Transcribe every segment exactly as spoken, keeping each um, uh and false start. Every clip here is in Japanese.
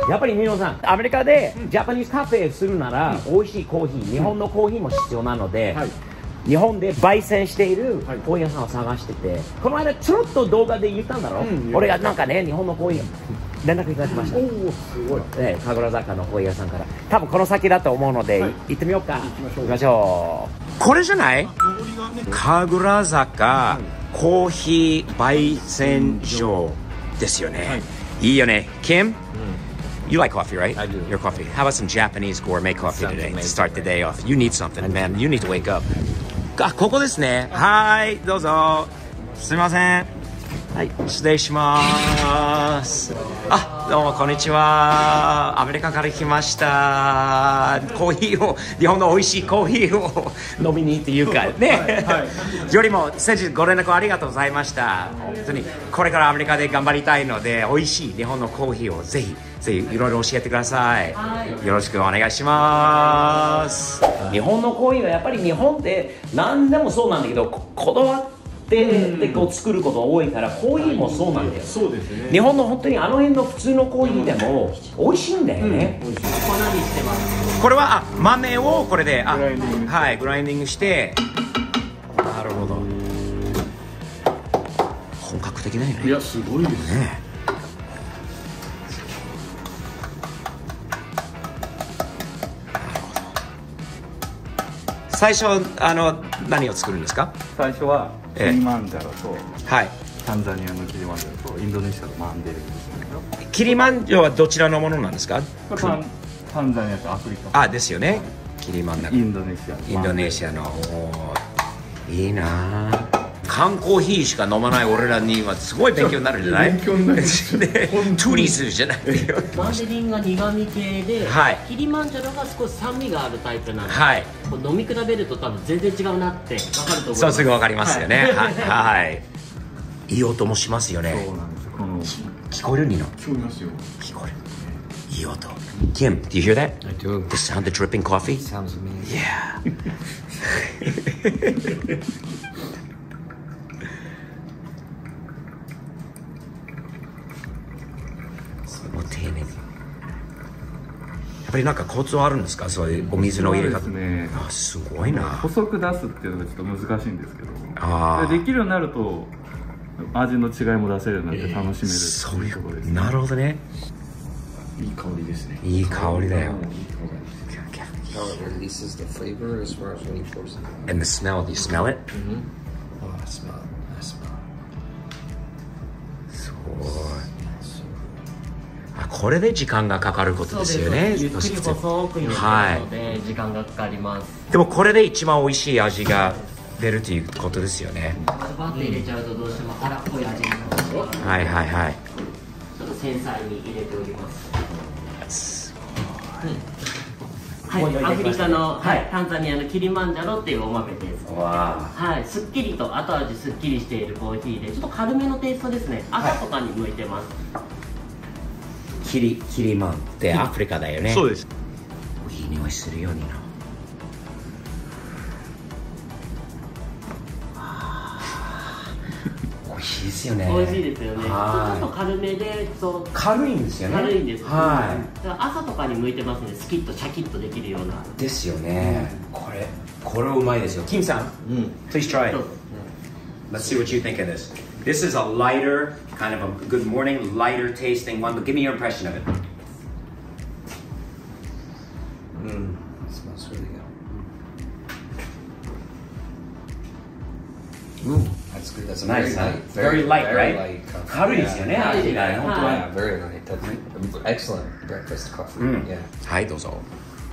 やっぱりニノさん、アメリカでジャパニーズカフェするなら、うん、美味しいコーヒー、日本のコーヒーも必要なので、はい、日本で焙煎しているコーヒー屋さんを探してて、この間ちょろっと動画で言ったんだろ、うん、俺がなんかね、日本のコーヒー連絡いただきました。おお、すごい。ね、神楽坂のコーヒー屋さんから、多分この先だと思うので、はい、行ってみようか。行きましょう。行きましょう。これじゃない？神楽坂コーヒー焙煎所ですよね。はい、いいよね。Kim? You like coffee, right? I do. Your coffee. How about some Japanese gourmet coffee today to start the day off? You need something, man. You need to wake up. あ、ここですね。はい、どうぞ。すみません。はい、失礼します。あ、どうもこんにちは。アメリカから来ました。コーヒーを、日本の美味しいコーヒーを飲みにっていうかね。はいはい、よりも先日ご連絡ありがとうございました。本当にこれからアメリカで頑張りたいので、美味しい日本のコーヒーをぜひぜひいろいろ教えてください。はい、よろしくお願いします。日本のコーヒーはやっぱり日本って何でもそうなんだけど、こだわってで, でこう作ることが多いから、コーヒーもそうなんだよ。そうですね。日本の本当にあの辺の普通のコーヒーでも美味しいんだよね。うん、ここ何してます？これはあ豆をこれであはいグラインディングして、なるほど。本格的だよね。 いやすごいですね。 最初あの何を作るんですか？ 最初はキリマンジャロと、 はい、 タンザニアのキリマンジャロとインドネシアのマンデレですね。 キリマンジャロはどちらのものなんですか？ タン, タンザニアとアフリカ。 あ、ですよね。キリマンジャロ。 インドネシア。 インドネシアの。いいなぁ。缶コーヒーしか飲まない俺らにはすごい勉強になるんじゃない？勉強になる。トゥリスじゃない。 マンデリンが苦味系で、はい、キリマンジャロが少し酸味があるタイプなので、はい、こう飲み比べると多分全然違うなって分かると思います。 そうすぐ分かりますよね。はい、はい、いい音もしますよね。 そうなんですよ。この聞こえるニノ？ 聞こえますよ。 聞こえる。いい音。Kim, do you hear that? I do. The sound of dripping coffee? Sounds amazing. Yeah. もう丁寧に。やっぱりなんかコツはあるんですか？そういうお水の入れ方。 そうですね。 あ、すごいな。 細く出すっていうのがちょっと難しいんですけど。ああ。できるようになると味の違いも出せるようになって楽しめる、えー、そういうところです、ね。なるほどね。 いい香りですね。 いい香りだよ。 How it releases the flavor as far as when you force it. And the smell, do you smell it? Mm-hmm. Oh, I smell it. I smell it. すごい。あ、これで時間がかかることですよね。 ゆっくり細く入れてるので時間がかかります。 でもこれで一番美味しい味が出るということですよね。 バッて入れちゃうとどうしても荒っぽい味になってしまうので、 はいはいはい。 ちょっと繊細に入れております。 すごい。 はい、アフリカの、はい、タンザニアのキリマンジャロっていうお豆です。 わはい、すっきりと後味すっきりしているコーヒーで、ちょっと軽めのテイストですね。朝とかに向いてます。 キリキリマンってアフリカだよね。 そうです。 いい匂いするようにな。美味しいですよね。 美味しいですよね。ちょっと軽めで、そう軽いんですよね。 軽いんです。 はい。 朝とかに向いてますね。スキッとシャキッとできるような。 ですよね。これこれうまいですよ。キムさん、please try it. Let's see what you think of this. This is a lighter, kind of a good morning, lighter tasting one. But give me your impression of it. Mm, it smells really good. Ooh, that's good. That's nice, very huh? light. Very light, very right? Light coffee. 軽いですよね。味が本当は。 Yeah, very light. That's excellent breakfast coffee. Yeah. はい、どうぞ。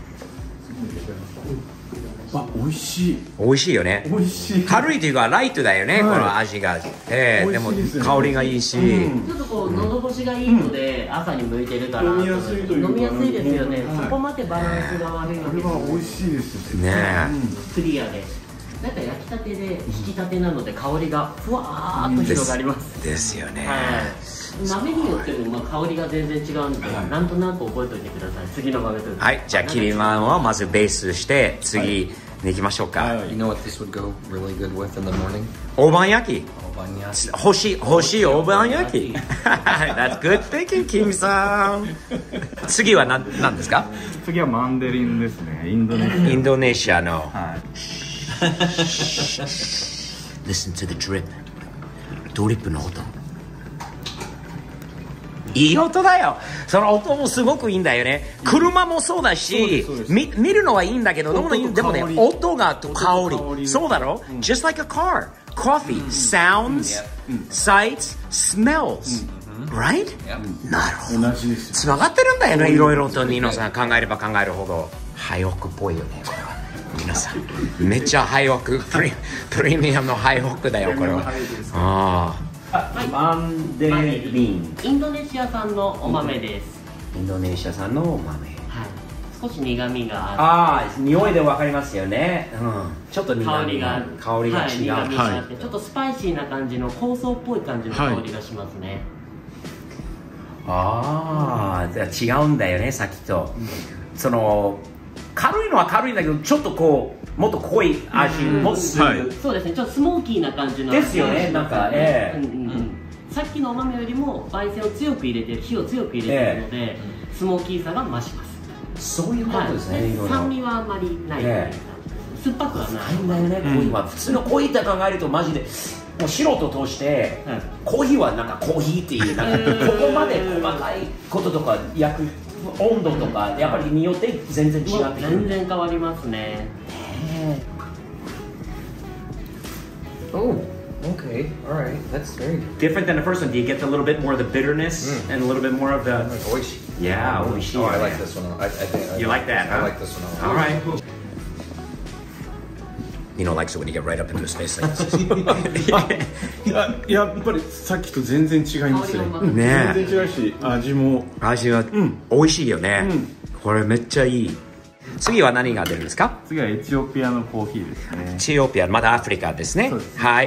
あ、美味しい。 美味しいよね。 美味しい。 軽いというかライトだよね、この味が。ええ、でも香りがいいし。 ちょっとこう喉越しがいいので朝に向いてるから。飲みやすいというか。飲みやすいですよね。そこまでバランスが悪いわけです。 これは美味しいですね。 クリアで。なんか焼きたてで引きたてなので香りがふわーっと広がります。 ですよね。 豆によってもまあ香りが全然違うので、なんとなく覚えておいてください。次の豆と。 はい、じゃあキリマンをまずベースして、次行きましょうか。 You know what this would go really good with in the morning? 大判焼き。 大判焼き。 欲しい、欲しい大判焼き。That's good thinking, キムさん。次は何、何ですか？ 次はマンデリンですね。インドネシア。 インドネシアの。 はい。 Listen to the drip. ドリップの音。いい音だよ。その音もすごくいいんだよね。車もそうだし、見るのはいいんだけど、でもね、でもね、音がと香り。そうだろ？ Just like a car. Coffee, sounds, sights, smells. Right? なるほど。つながってるんだよね、いろいろとニノさん考えれば考えるほど。ハイオクっぽいよね、これは。皆さん、めっちゃハイオク、プレ、プレミアムのハイオクだよ、これは。ああ。マンデリン。 インドネシア産のお豆です。 インドネシア産のお豆。 はい。少し苦味があって。 ああ、匂いでわかりますよね。うん。ちょっと香りが香りが違う。 苦味があって、ちょっとスパイシーな感じの香草っぽい感じの香りがしますね。 ああ、違うんだよね、さっきと。その軽いのは軽いんだけど、ちょっとこう。もっと濃い味もする。 そうですね。ちょっとスモーキーな感じのですよね。なんか、ええ。 さっきのお豆よりも焙煎を強く入れてる、火を強く入れてるので、スモーキーさが増します。 そういうことですね。 酸味はあんまりない。酸っぱくはない。 ないんだよね。コーヒーは普通のコーヒーって考えるとマジで。もう素人として、コーヒーはなんかコーヒーっていう、ここまで細かいこととか焼く温度とかやっぱりによって全然違ってくる。 全然変わりますね。 Oh, okay, all right, that's very good. Different than the first one. Do you get a little bit more of the bitterness mm. and a little bit more of the? Like oishi. Yeah, oishi. Oh, I like this one. I, I think. I you like that? I huh? like this one. All right. Nino likes it when you get right up into his face like this. や, やっぱりさっきと全然違いますね。ね全然違うし、味も味は、うん、美味しいよね、うん。これめっちゃいい。次は何が出るんですか？ 次はエチオピアのコーヒーですね。 エチオピア、まだアフリカですね。ですはい。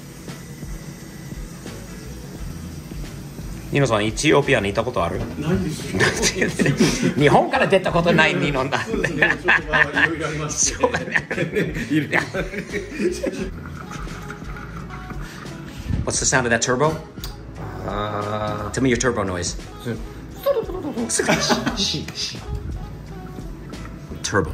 ニノさん、エチオピアに行ったことある？ ないです。 日本から出たことないニノだ。 そうですね。ちょっとまあいろいろありまして。 What's the sound of that turbo? Uh, Tell me your turbo noise. Turbo.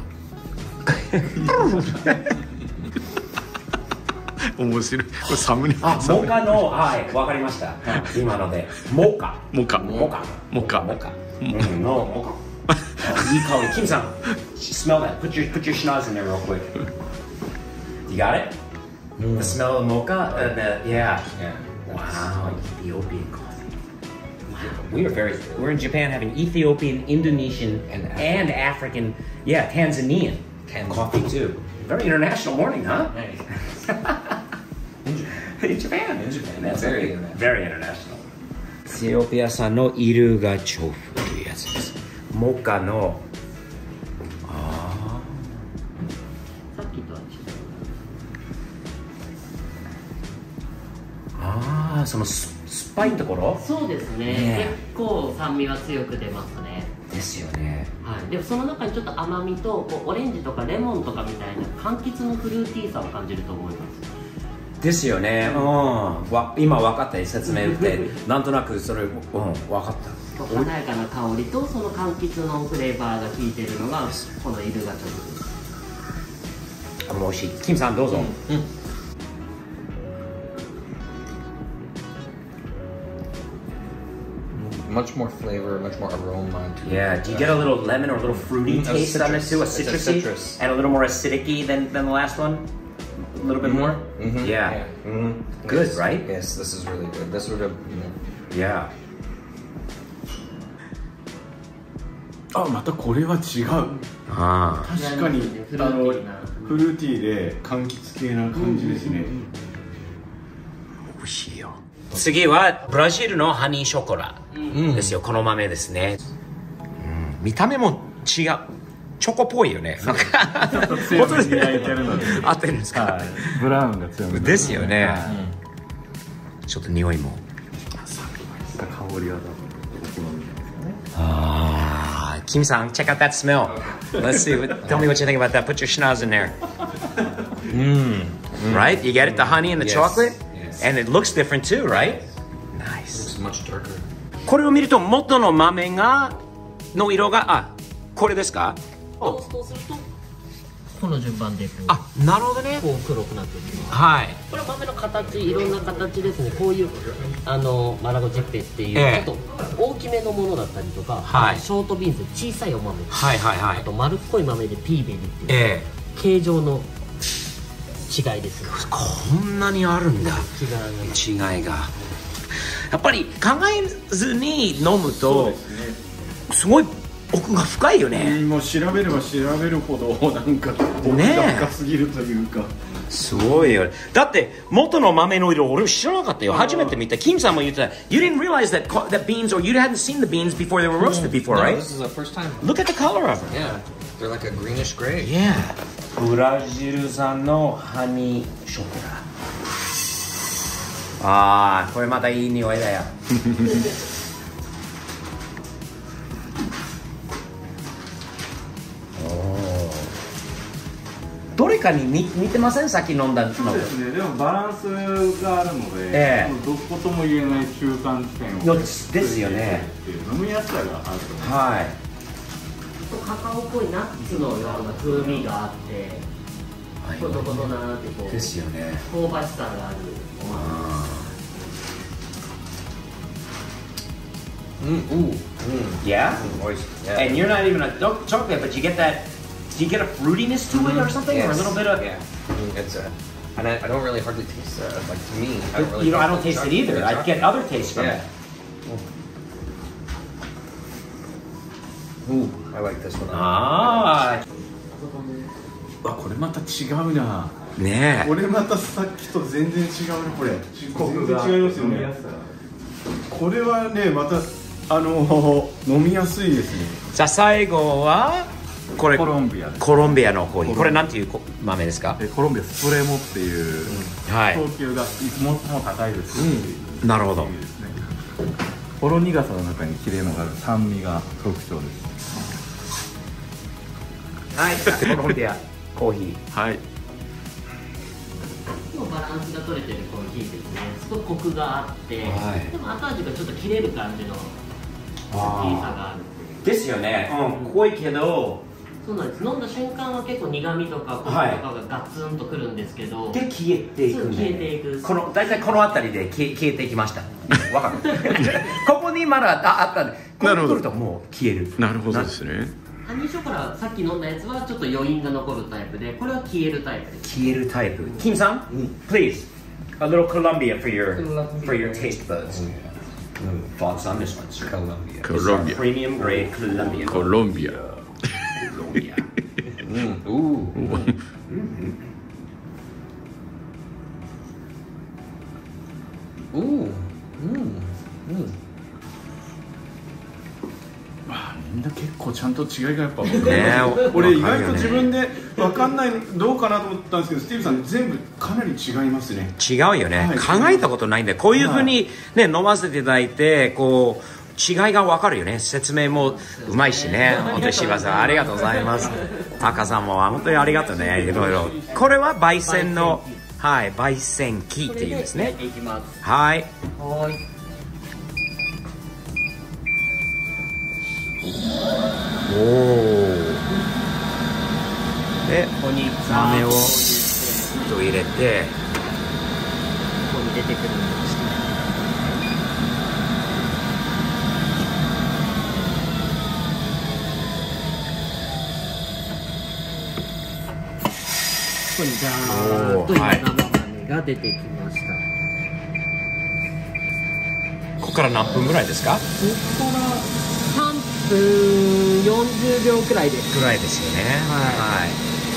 面白い。これサムネ。 あ、モカの、はい、わかりました。今ので、モカ。 モカ。 モカ。 モカ。 モカ。うん、のモカ。いい香り。キムさん、smell that. Put your put your schnoz in there real quick. You got it? The smell of mocha and the yeah. Wow, Ethiopian coffee. Wow, we are very. We're in Japan having Ethiopian, Indonesian, and and African, yeah, Tanzanian coffee too. Very international morning, huh? In Japan. In Japan. That's very international. Very international. エチオピア産のイルガチョウフというやつです。モカのああ。さっきとは違う。 ああ、そのす酸っぱいところ？ そうですね。ね結構酸味は強く出ますね。 ですよね。 はい。でもその中にちょっと甘みとこうオレンジとかレモンとかみたいな柑橘のフルーティーさを感じると思います。 ですよね。うん。わ今分かった。説明ってなんとなくそれうん分かった。 華やかな香りとその柑橘のフレーバーが効いてるのがこのイルガチョウです。 あ、もう美味しい。キムさんどうぞ。うんうん Much more flavor, much more aroma. Yeah, do you get a little lemon or a little fruity mm, taste on this too? A citrusy? A citrus. And a little more acidic than, than the last one? A little bit mm-hmm. more? Mm-hmm. Yeah. yeah. Mm-hmm. Good, yes. right? Yes, this is really good. This would have, you know. Yeah. あ、またこれは違う。ああ。確かにあのフルーティーで柑橘系な感じですね。 美味しいよ。次はブラジルのハニーショコラですよ、うん、この豆ですね、うん、見た目も違うチョコっぽいよねなんかちょっと強めに焼いてるので合ってるんですか、はい、 ブラウンが強めですよね、はい、ちょっと匂いもさっきの香りはお好みですよね。 あ Kim-san, check out that smell. Let's see. What, tell me what you think about that. Put your schnoz in there. Mmm. Right? You get it? The honey and the Yes. chocolate? Yes. And it looks different too, right? Nice. It's much darker. これを見ると元の豆がの色があこれですか？ トーストするとこの順番でこうあ、なるほどね。 こう黒くなっていきます。 はい。 これは豆の形、いろんな形ですね。こういうあのマラゴジェッペっていう、 ええちょっと大きめのものだったりとか、 はいショートビーンズ小さいお豆、 はいはいはいあと丸っこい豆でピーベリーっていう、 ええ形状の違いですね。 こんなにあるんだ。 違いが違いが。やっぱり考えずに飲むとすごい奥が深いよね。 もう調べれば調べるほどなんか奥ねえが深すぎるというか。 すごいよ。だって元の豆の色俺知らなかったよ。初めて見た。キムさんも言ってた。You didn't realize that co- that beans or you hadn't seen the beans before they were roasted before, No, right? this is the first time. Look at the color of them. Yeah, they're like a greenish gray. Yeah. ブラジル産のハニーショコラ。ああ、これまたいい匂いだよ。どれかに似似てません？さっき飲んだの。 そうですね。でもバランスがあるので、 ええどことも言えない中間地点をのですよね。 飲みやすさがあると思います。 はい。 カカオっぽいナッツのような風味があって、コトコトなーってこうですよね。 香ばしさがあるお豆。 Mm, ooh. Mm, yeah? Moist. Yeah. And you're not even a dark chocolate, but you get that. Do you get a fruitiness to it or something? Or a Yes. little bit of. Yeah. Mm, It's a. And I, I don't really hardly taste that. Like to me, I don't really You know, I taste don't taste the it either. chocolate. I get other tastes from Yeah. it. Ooh, I like this one. Ah. あ、これまた違うな。 ねえ。 これまたさっきと全然違うねこれ。全然違いますよね。これはねまたあの飲みやすいですね。 じゃあ最後はこれコロンビアです。 コロンビアのコーヒー。これなんていうこ豆ですか？ えコロンビアスプレモっていうはい。 等級が最も高いですし、 なるほど。 いいですね。ほろ苦さの中にキレのある酸味が特徴です。 はい。コロンビアコーヒー。 はい。 バランスが取れてるコーヒーですね。すごいコクがあって、 はいでも後味がちょっと切れる感じのコーヒーさがある。 ですよね。うん。濃いけど。 そうなんです。飲んだ瞬間は結構苦味とかコクとかがガツンとくるんですけど、 で消えていくね。 そう消えていく。 この大体この辺りで消え消えていきました。わかる。ここにまだああったんで、ここに来るともう消える。 なるほどですね。 ハニーショコラ、さっき飲んだやつはちょっと余韻が残るタイプで、これは消えるタイプです。 消えるタイプ。金さん、please a little Colombia for your for your taste buds. Thoughts on this one, sir? Colombia. Colombia. Premium grade Colombia. コロンビア。 Colombia. Mm, ooh. Ooh. Mm. Mm. みんな結構ちゃんと違いがやっぱ。 ねえ俺意外とわかるよね自分で分かんないどうかなと思ったんですけど、スティーブさん全部かなり違いますね。 違うよね、 はい考えたことないんで、こういうふうにね、飲ませていただいて、こう、違いがわかるよね。説明もうまいしね。本当に柴さん、ありがとうございます。タカさんも本当にありがとうね。いろいろ。これは焙煎の、はい、焙煎機っていうんですね。 これで焼いていきます。 はい。 はい。 おお。で、 ここに豆をこと入れて、 こに出てくるんです。ここにザーッと今はい生豆が出てきました。 ここから何分ぐらいですか？ ここからさんぷんよんじゅうびょうくらいです。 ぐらいですよね。 はい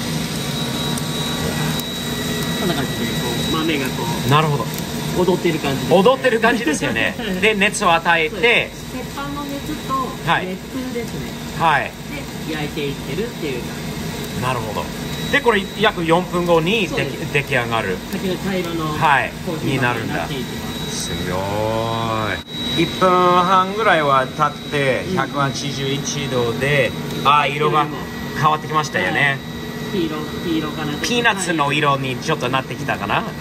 こんな感じでこう豆がこい。なるほど。 う踊ってる感じで。 踊ってる感じですよね。で、熱を与えて、 鉄板の熱とはい熱風ですね。 はい。 で焼いていってるっていう感じ。 なるほど。で、これ約よんぷんごにでそうです出来上がる。 先ほど茶色のはいコーヒーになるんだになっていきます。 すごい。いっぷんはんぐらいは経ってひゃくはちじゅういちどで、あ、色が変わってきましたよね。 黄色、黄色かな。 ピーナッツの色にちょっとなってきたかな。なんか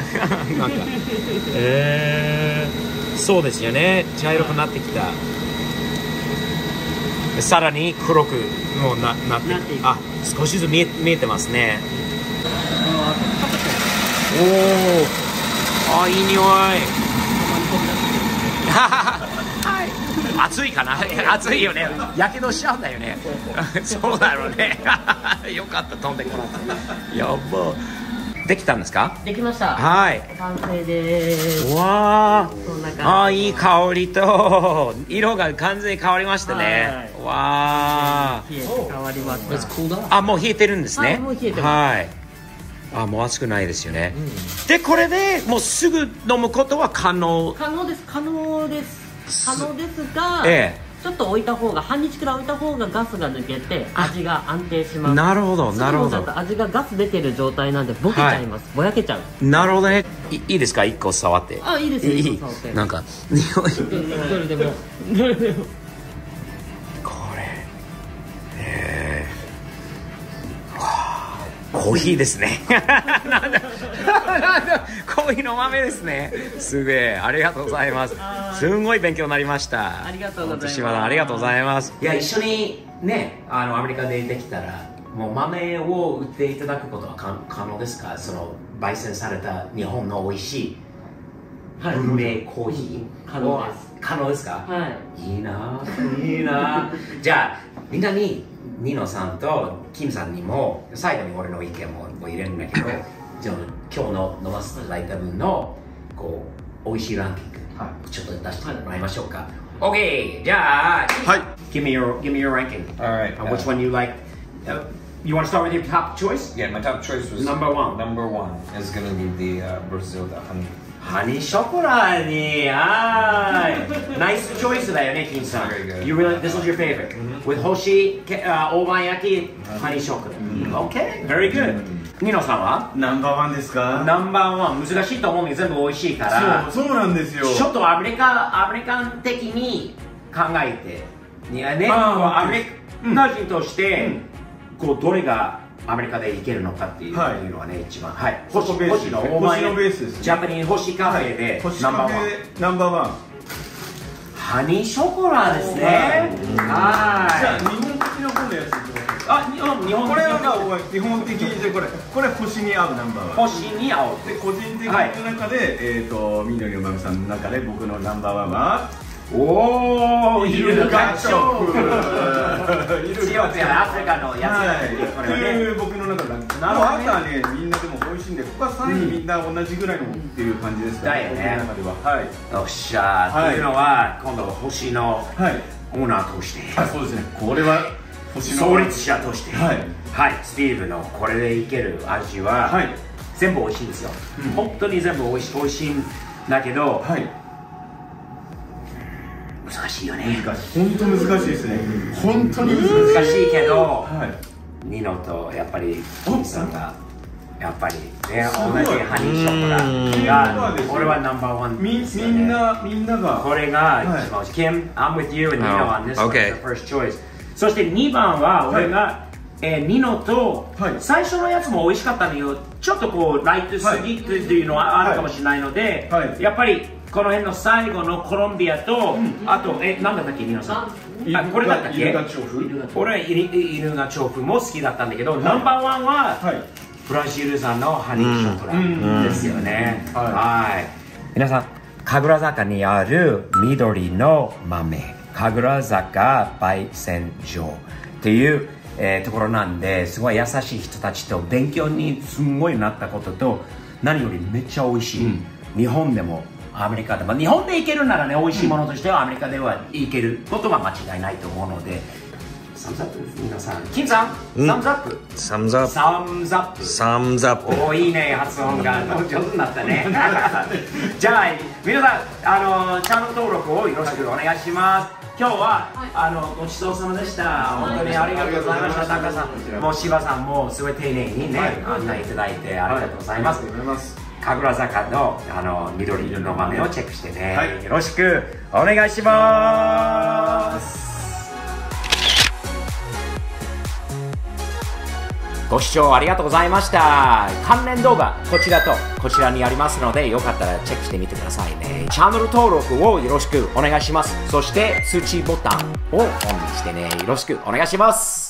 えー、そうですよね。茶色くなってきた。さらに黒くもう な, なってあ、少しずつ見 え, 見えてますね。おお、あ、いい匂い。暑いかな。暑いよね。やけどしちゃうんだよね。そうだろうね。よかった、飛んでこなかった。やば。できたんですか？ できました。 はい。 完成です。 わあ。あ、いい香りと色が完全に変わりましたね。わあ。 冷えて変わりました。 あ、もう冷えてるんですね。 はい、もう冷えてます。 はい。あ、もう熱くないですよね。うん、で、これでもうすぐ飲むことは可能。 可能です。可能です。可能ですが。 ええ。 ちょっと置いた方が、半日くらい置いた方がガスが抜けて味が安定します。 なるほど、なるほど。 味がガス出てる状態なんでボケちゃいます。はい、ぼやけちゃう。 なるほどね。いいいですか、一個触って。 あ、いいです。いい。 なんか匂い。 どれでも。どれでも。 これ。えー、わあ、コーヒーですね。なんだ。なんだ。コーヒーの豆ですね。すげえ、ありがとうございます。すんごい勉強になりました。 ありがとうございます。 島田、ありがとうございます。いや、一緒にね、あのアメリカでできたら、もう豆を売っていただくことは可能ですか？その焙煎された日本の美味しい文明コーヒー、 可能です。 可能ですか？ はい。いいな、いいな。じゃあみんなにニノさんとキムさんにも最後に俺の意見も入れるんだけど、じゃあ今日の飲ませていただいた分のこう美味しいランキング。ちょっと出してもらいましょうか。Okay, じゃあ、はい。Give me your, give me your ranking. Alright. Uh, which one you like? Uh, you want to start with your top choice? Yeah, my top choice was number one. Number one is gonna be the uh, Brazil, the honey. ハニーショコラに、はい。ナイスチョイスだよね、金さん。You really, this was your favorite. With Hoshi, uh, 大判焼き、ハニーショコラ。Okay, very good. ニノさんはナンバーワンですか？ ナンバーワン、難しいと思うんで全部美味しいからそう、そうなんですよ。 ちょっとアメリカ、アメリカン的に考えていやね、アメリカ人として、うん、こうどれがアメリカでいけるのかっていうのはね、はい、一番はい星のベースの星のベースですね。 ジャパニーズ星カフェで、はい、ナンバーワンナンバーワンハニーショコラですね。はい。 じゃあ日本的な方のやつ。 あ、日本日本これはまあ基本的にこれこれ星に合うナンバーワン。 星に合う。 で個人的な中で、はい、えっ、ー、と緑の豆さんの中で僕のナンバーワンはおおイルカチョフ。 強くやアフリカのやつ。はい。 これね僕の中で。なるほど。あとはねみんなでも美味しいんで、ここはさんいみんな同じぐらいのっていう感じですかね。だよね。 僕の中では。はい。 よっしゃー。っていうのは今度星のオーナーとして。 あ、そうですね。これは。 創立者として、はい、はい、スティーブのこれでいける味は、はい、全部美味しいんですよ、うん、本当に全部美味しい、美味しいんだけど、はい、難しいよね。 本当難しいですね。本当に難しいけど、はい、ニノとやっぱりキムさんがやっぱりね、同じハニーショコラが俺はナンバーワンですよね。 みんなみんながこれが一番美味しい。Kim, I'm with you and Nino on this one, the first choice. そしてにばんは俺が、はい、えー、ニノと、はい、最初のやつも美味しかったんだけどちょっとこうライトすぎっていうのはあるかもしれないので、はいはい、やっぱりこの辺の最後のコロンビアと、うん、あとえ何だったっけニノさん、あこれだったっけイルガチョフ。俺はイルガチョフも好きだったんだけど、はい、ナンバーワンは、はい、ブラジル産のハニーショコラですよね。はい。皆さん神楽坂にある緑の豆神楽坂焙煎所っていう、えー、ところなんで、すごい優しい人たちと勉強にすごいなったことと、何よりめっちゃ美味しい、うん、日本でもアメリカでも、日本でいけるならね美味しいものとしてはアメリカではいけることは間違いないと思うので、サムズアップ皆さん、金さん、サムズアップ、 サムズアップ、 サムズアップ、 サムズアップ。 おーいいね、発音が上手になったね。じゃあ皆さん、あのチャンネル登録をよろしくお願いします。今日は、はい、あのごちそうさまでした。本当にありがとうございました。タカさん、もう柴さんもすごい丁寧にね、はい、案内いただいてありがとうございます。 ありがとうございます。 神楽坂のあの緑色の豆をチェックしてね、はい、よろしくお願いします。ご視聴ありがとうございました。関連動画こちらとこちらにありますので、よかったらチェックしてみてくださいね。チャンネル登録をよろしくお願いします。そして通知ボタンをオンにしてね、よろしくお願いします。